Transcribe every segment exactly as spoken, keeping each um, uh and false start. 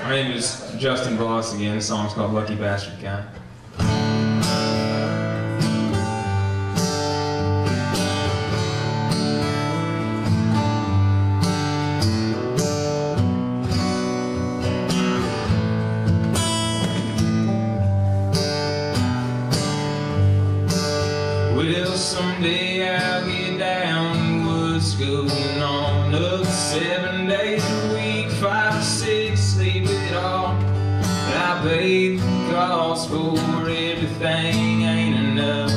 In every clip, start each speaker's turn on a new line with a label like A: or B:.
A: My name is Justin Bloss again. The song's called Lucky Bastard Guy. Well, someday I'll get down to what's going on. Up seven days a week, five or six, sleep it all. I paid the cost for everything, ain't enough.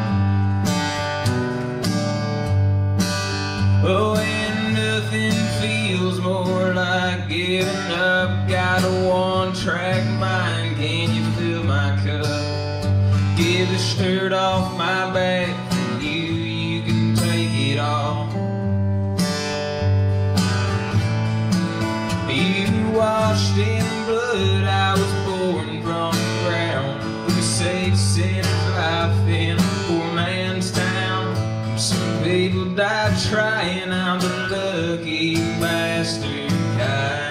A: Oh, and nothing feels more like giving up. Got a one-track mind, can you fill my cup? Give the shirt off my back for you, you can take it all. You washed in blood, I was born from the ground. We saved sinner's life in a poor man's town. Some people died trying, I'm the lucky bastard guy.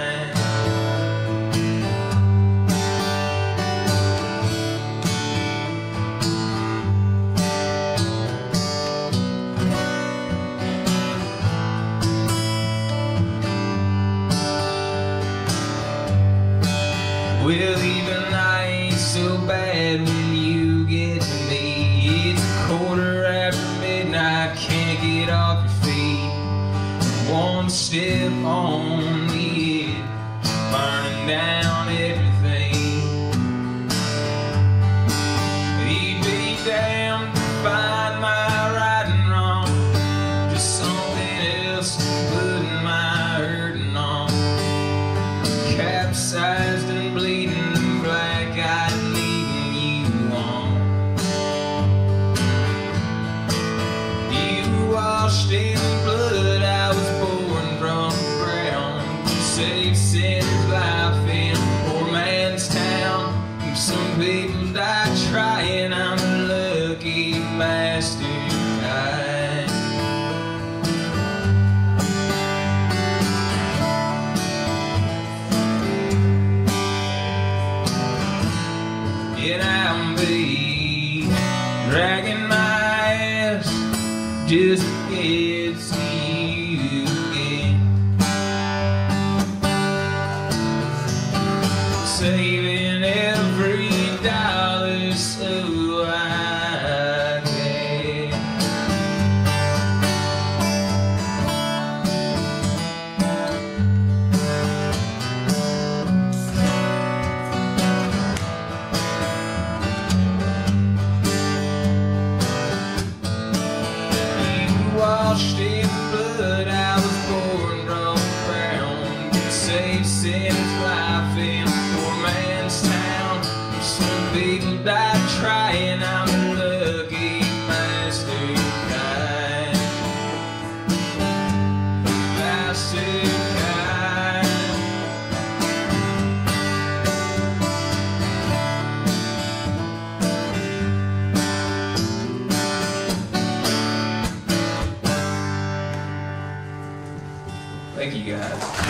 A: Well, even I ain't so bad when you get to me. It's a quarter after midnight, can't get off your feet. One step on the edge, burning down everything. He'd be damned to find my right and wrong, just something else to put my hurting on. Capsized and bleeding, black-eyed, leading you on. You washed in blood, I was born from the ground. You saved sinner's life in a poor man's town. Some people die trying, I'm a lucky bastard guy. And I'm be dragging my ass just to get to you again. Saving every dollar so I can. Washed in blood, I was born from the ground. Saved sinner's life in a poor man's town. Some people died trying, I'm a lucky bastard guy. Bastard guy. Thank you guys.